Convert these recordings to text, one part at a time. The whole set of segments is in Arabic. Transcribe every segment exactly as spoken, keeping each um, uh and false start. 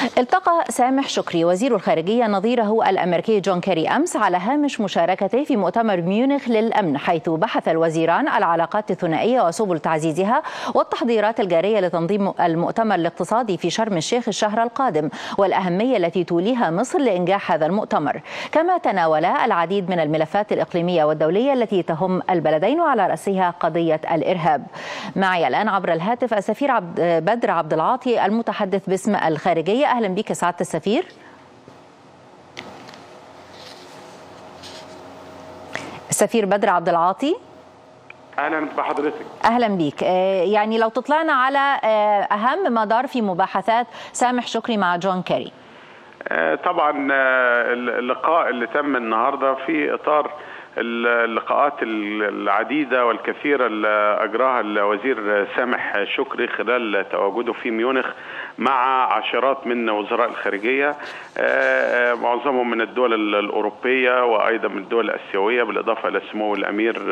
التقى سامح شكري وزير الخارجية نظيره الأمريكي جون كيري أمس على هامش مشاركته في مؤتمر ميونخ للأمن، حيث بحث الوزيران العلاقات الثنائية وسبل تعزيزها والتحضيرات الجارية لتنظيم المؤتمر الاقتصادي في شرم الشيخ الشهر القادم والأهمية التي توليها مصر لإنجاح هذا المؤتمر. كما تناولا العديد من الملفات الإقليمية والدولية التي تهم البلدين وعلى رأسها قضية الإرهاب. معي الآن عبر الهاتف السفير عبد بدر عبد العاطي المتحدث باسم الخارجية. أهلا بك سعادة السفير. السفير بدر عبد العاطي، اهلا بحضرتك. اهلا بك. يعني لو تطلعنا على اهم ما دار في مباحثات سامح شكري مع جون كيري. طبعا اللقاء اللي تم النهارده في اطار اللقاءات العديدة والكثيرة اللي أجراها الوزير سامح شكري خلال تواجده في ميونخ مع عشرات من وزراء الخارجية، معظمهم من الدول الأوروبية وأيضا من الدول الآسيوية، بالإضافة إلى سمو الأمير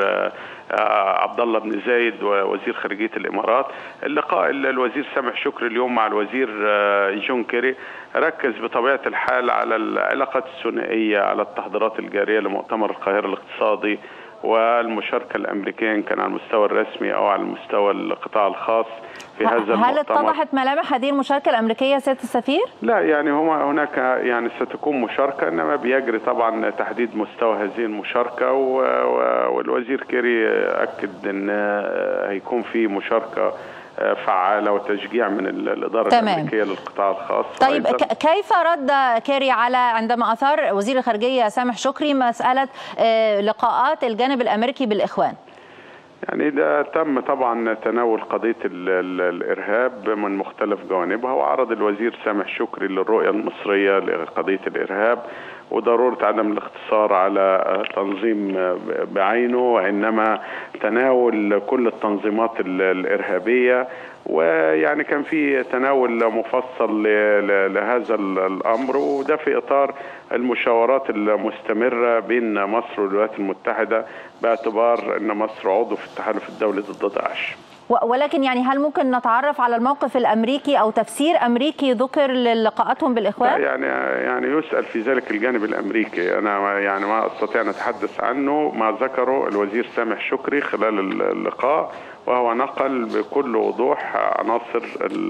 عبد الله بن زايد ووزير خارجية الإمارات. اللقاء الوزير سامح شكري اليوم مع الوزير جون كيري ركز بطبيعة الحال على العلاقات الثنائية، على التحضيرات الجارية لمؤتمر القاهرة الاقتصادي والمشاركة الأمريكية إن كان على المستوى الرسمي أو على المستوى القطاع الخاص في هذا المؤتمر. هل اتضحت ملامح هذه المشاركة الأمريكية سيادة السفير؟ لا، يعني هما هناك يعني ستكون مشاركة، إنما بيجري طبعا تحديد مستوى هذه المشاركة، والوزير كيري أكد إن هيكون في مشاركة فعالة وتشجيع من الإدارة تمام. الأمريكية للقطاع الخاص. طيب كيف رد كيري على عندما أثار وزير الخارجية سامح شكري مسألة لقاءات الجانب الأمريكي بالإخوان؟ يعني ده تم طبعا تناول قضية ال ال الإرهاب من مختلف جوانبها، وعرض الوزير سامح شكري للرؤية المصرية لقضية الإرهاب وضرورة عدم الاقتصار على تنظيم بعينه، وإنما تناول كل التنظيمات الإرهابية. ويعني كان في تناول مفصل لهذا الأمر، وده في إطار المشاورات المستمرة بين مصر والولايات المتحدة باعتبار أن مصر عضو في التحالف الدولي ضد داعش. ولكن يعني هل ممكن نتعرف على الموقف الأمريكي أو تفسير أمريكي ذكر للقاءاتهم بالإخوان؟ يعني يعني يسأل في ذلك الجانب الأمريكي، أنا يعني ما أستطيع أن أتحدث عنه. ما ذكره الوزير سامح شكري خلال اللقاء وهو نقل بكل وضوح عناصر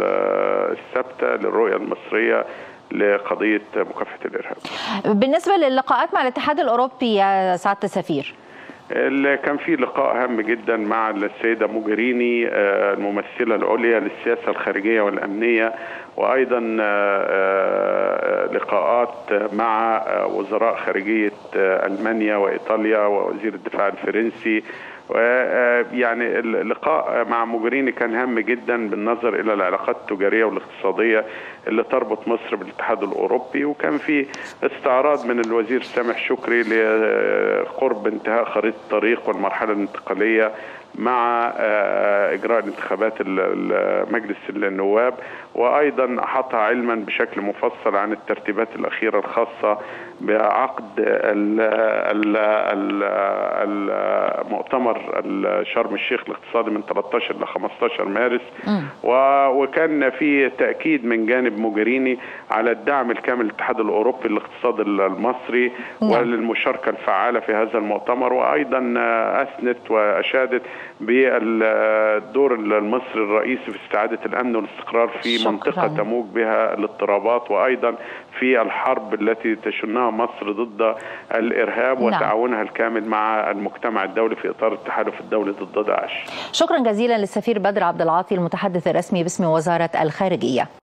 الثابتة للرؤية المصرية لقضية مكافحة الإرهاب. بالنسبة للقاءات مع الاتحاد الأوروبي يا سعادة السفير، اللي كان في لقاء هام جدا مع السيدة موجريني الممثلة العليا للسياسة الخارجية والأمنية، وأيضا لقاءات مع وزراء خارجية ألمانيا وإيطاليا ووزير الدفاع الفرنسي. ويعني اللقاء مع موجريني كان هام جدا بالنظر إلى العلاقات التجارية والاقتصادية اللي تربط مصر بالاتحاد الأوروبي، وكان في استعراض من الوزير سامح شكري لقرب انتهاء خريطة الطريق والمرحلة الانتقالية مع إجراء انتخابات مجلس النواب، وأيضا أحاطها علما بشكل مفصل عن الترتيبات الأخيرة الخاصة بعقد المؤتمر شرم الشيخ الاقتصادي من ثلاثة عشر إلى خمسة عشر مارس. وكان في تأكيد من جانب موجريني على الدعم الكامل للاتحاد الأوروبي للاقتصاد المصري وللمشاركة الفعالة في هذا المؤتمر، وأيضا أثنت وأشادت بالدور المصري الرئيسي في استعادة الأمن والاستقرار في شكرا. منطقة تموج بها الاضطرابات، وأيضا في الحرب التي تشنها مصر ضد الإرهاب وتعاونها الكامل مع المجتمع الدولي في إطار التحالف الدولي ضد داعش. شكرا جزيلا للسفير بدر عبد العاطي المتحدث الرسمي باسم وزارة الخارجية.